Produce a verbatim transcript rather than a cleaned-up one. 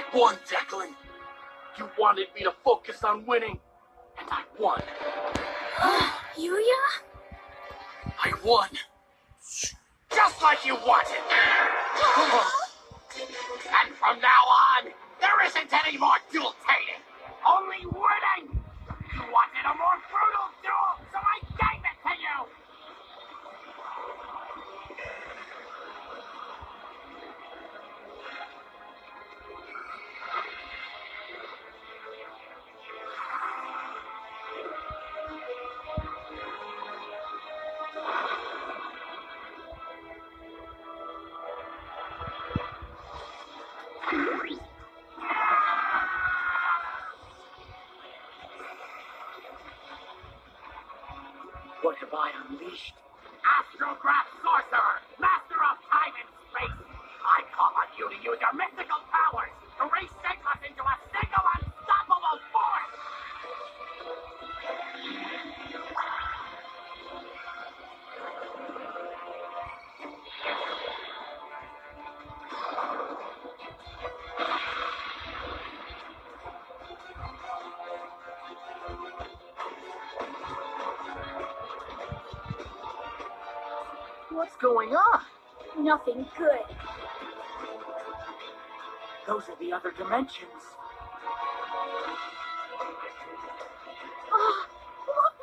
won, Declan. You wanted me to focus on winning, and I won. Yuya? I won. Just like you wanted. And from now on, there isn't any more duel-tating. Only winning. You wanted a more brutal duel, so I gave it to you. What have I unleashed? Astrograph Sorcerer, Master of Time and Space! I call on you to use your mystical powers to reshape us into a single unstoppable force! What's going on? Nothing good. Those are the other dimensions. Oh, look!